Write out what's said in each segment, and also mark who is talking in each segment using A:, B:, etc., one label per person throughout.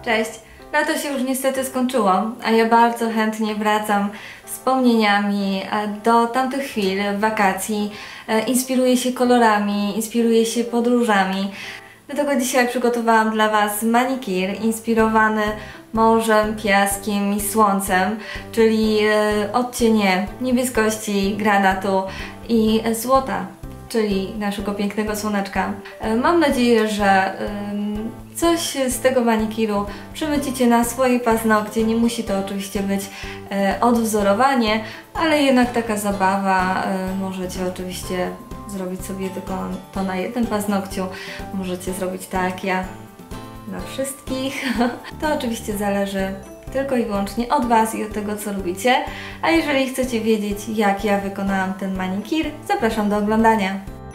A: Cześć! Lato się już niestety skończyło, a ja bardzo chętnie wracam wspomnieniami do tamtych chwil, wakacji. Inspiruję się kolorami, inspiruję się podróżami. Dlatego dzisiaj przygotowałam dla Was manikir inspirowany morzem, piaskiem i słoncem, czyli odcienie niebieskości, granatu i złota, czyli naszego pięknego słoneczka. Mam nadzieję, że coś z tego manikiru przemycicie na swoje paznokcie. Nie musi to oczywiście być odwzorowanie, ale jednak taka zabawa. Możecie oczywiście zrobić sobie tylko to na jednym paznokciu. Możecie zrobić tak jak ja na wszystkich. To oczywiście zależy tylko i wyłącznie od Was i od tego, co lubicie. A jeżeli chcecie wiedzieć, jak ja wykonałam ten manikir, zapraszam do oglądania.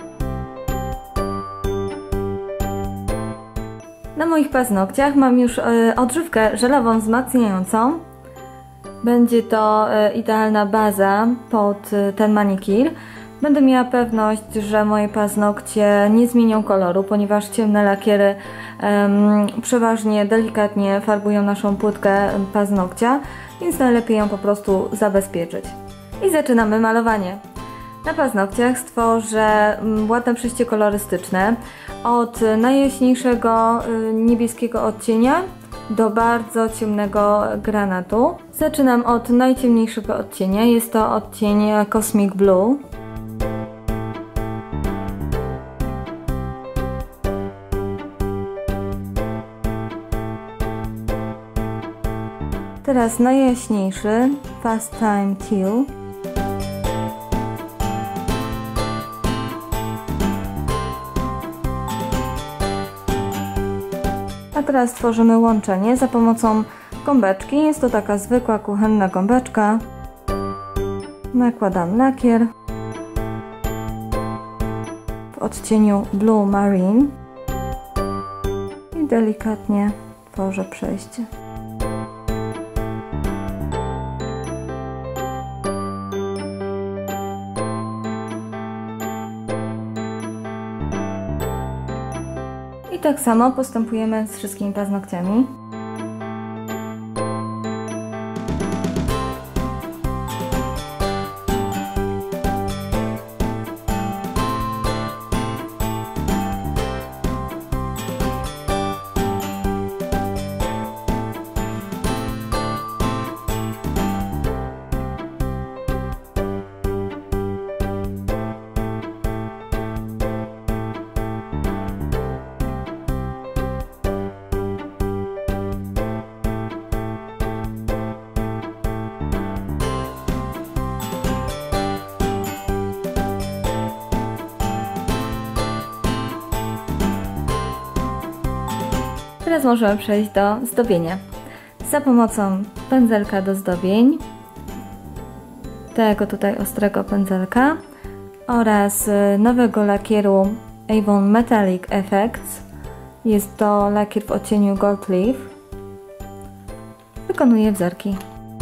A: Na moich paznokciach mam już odżywkę żelową wzmacniającą. Będzie to idealna baza pod ten manikir. Będę miała pewność, że moje paznokcie nie zmienią koloru, ponieważ ciemne lakiery przeważnie delikatnie farbują naszą płytkę paznokcia, więc najlepiej ją po prostu zabezpieczyć. I zaczynamy malowanie. Na paznokciach stworzę ładne przejście kolorystyczne od najjaśniejszego niebieskiego odcienia do bardzo ciemnego granatu. Zaczynam od najciemniejszego odcienia, jest to odcień Cosmic Blue. Teraz najjaśniejszy Fast Time Teal. A teraz tworzymy łączenie za pomocą gąbeczki. Jest to taka zwykła kuchenna gąbeczka. Nakładam lakier w odcieniu Blue Marine i delikatnie tworzę przejście. I tak samo postępujemy z wszystkimi paznokciami. Teraz możemy przejść do zdobienia. Za pomocą pędzelka do zdobień, tego tutaj ostrego pędzelka oraz nowego lakieru Avon Metallic Effects. Jest to lakier w odcieniu Gold Leaf. Wykonuję wzorki.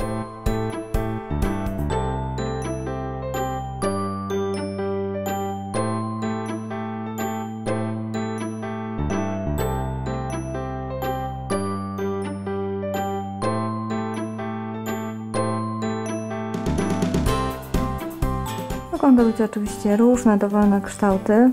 A: Mogą to być oczywiście różne, dowolne kształty.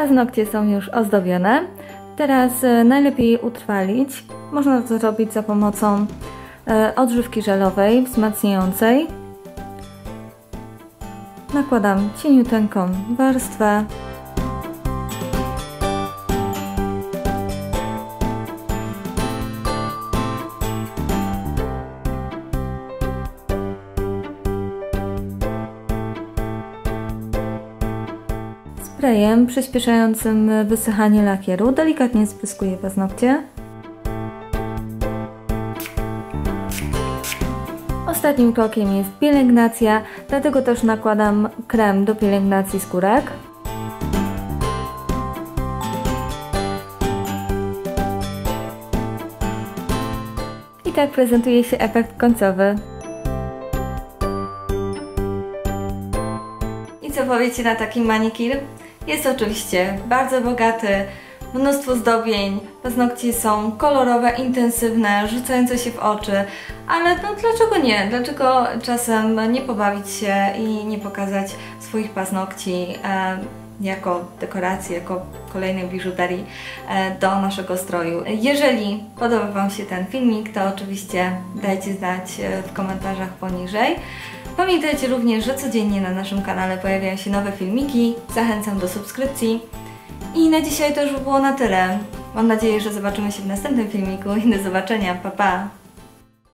A: Paznokcie są już ozdobione. Teraz najlepiej je utrwalić. Można to zrobić za pomocą odżywki żelowej wzmacniającej. Nakładam cieniuteńką warstwę. Sprayem przyspieszającym wysychanie lakieru delikatnie spryskuję paznokcie. Ostatnim krokiem jest pielęgnacja, dlatego też nakładam krem do pielęgnacji skórek. I tak prezentuje się efekt końcowy. I co powiecie na taki manikir? Jest oczywiście bardzo bogaty, mnóstwo zdobień, paznokcie są kolorowe, intensywne, rzucające się w oczy, ale no dlaczego nie? Dlaczego czasem nie pobawić się i nie pokazać swoich paznokci jako dekoracji, jako kolejnej biżuterii do naszego stroju. Jeżeli podoba Wam się ten filmik, to oczywiście dajcie znać w komentarzach poniżej. Pamiętajcie również, że codziennie na naszym kanale pojawiają się nowe filmiki. Zachęcam do subskrypcji. I na dzisiaj to już było na tyle. Mam nadzieję, że zobaczymy się w następnym filmiku i do zobaczenia. Pa, pa!